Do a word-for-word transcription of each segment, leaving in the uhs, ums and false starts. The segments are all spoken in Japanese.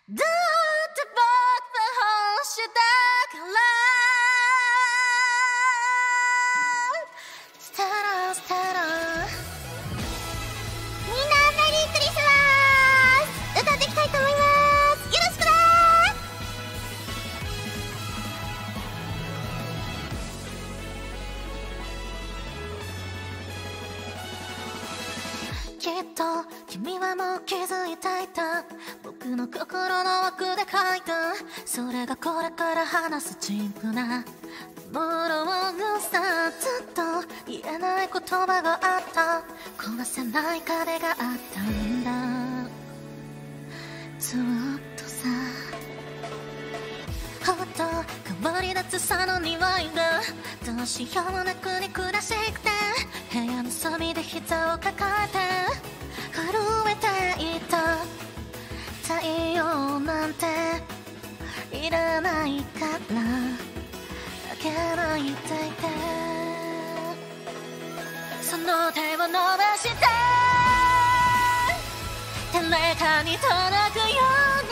だって僕は星だからステラステラみんなメリークリスマス歌っていきたいと思います。よろしくね。きっと君はもう気づいていた。僕の心の枠で書いたそれがこれから話す陳腐なものをさ。ずっと言えない言葉があった。壊せない壁があったんだ。ずっとさほっと変わり立つその匂いがどうしようもなくに暮らしくて部屋の隅で膝を抱えて震えていた。太陽なんていらないからあげないでいて。その手を伸ばして誰かに届くように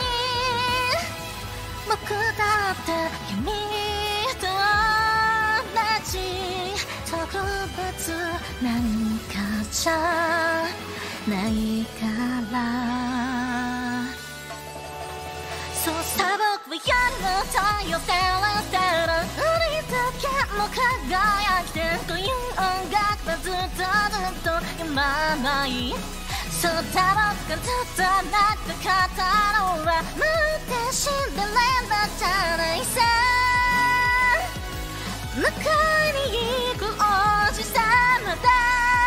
僕だって君と同じ特別なんかじゃないから。そうさ僕は夜の太陽照らしてる海だけも輝いてという音楽はずっとずっと止まない。そうだ僕がずっとなくかったのはまるでシンデレラじゃないさ。迎えに行くおじさまだ。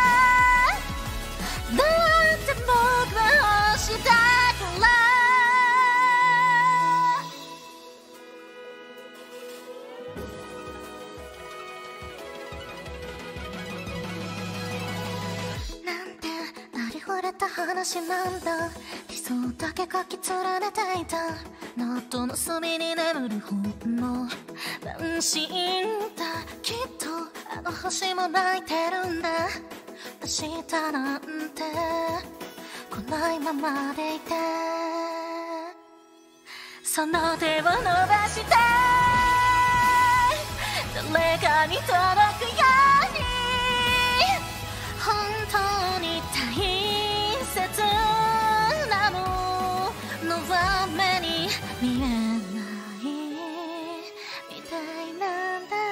だって僕は星だからなんてありふれた話なんだ。理想だけ書き連ねていたノートの隅に眠る本の晩神だ。きっとあの星も泣いてるんだ。明日なんて来ないままでいて。その手を伸ばして誰かに届くように本当に大切なものは目に見えないみたいなんだ。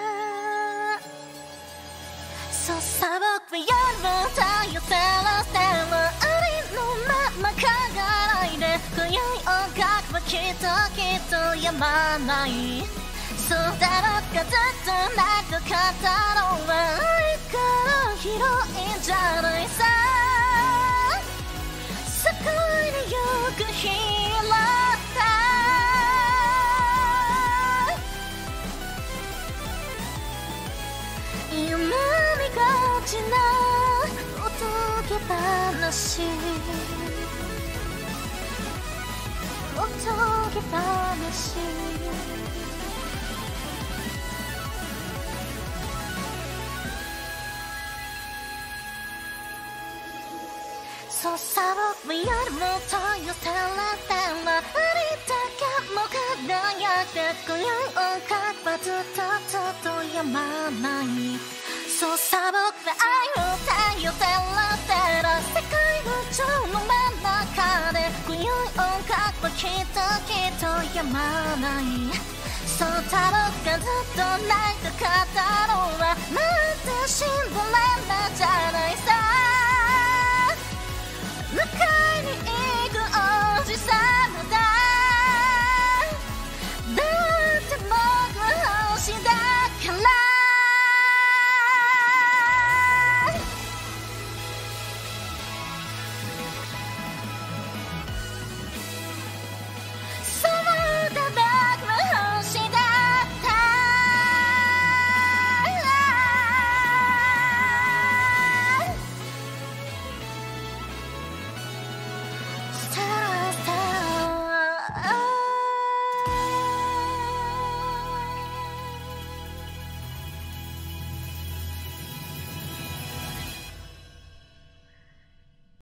そうさ僕は夜の太陽照らしてるありのまま輝いて今宵音楽はきっときっと止まない。そうだ僕がずっとなくかったのは愛から広いんじゃないさ。そこによく拾った夢見がちなおとぎ話おとぎ話。そうさ僕よりも太陽照らしてるありだけも輝いて今宵音楽はずっとずっと止まない。そうさ僕は愛を太陽照らしてる世界宇宙の真ん中で今宵音楽はきっときっと止まない。そうだ僕がずっと泣いたかったのはまるでシンデレラじゃないさ。迎えに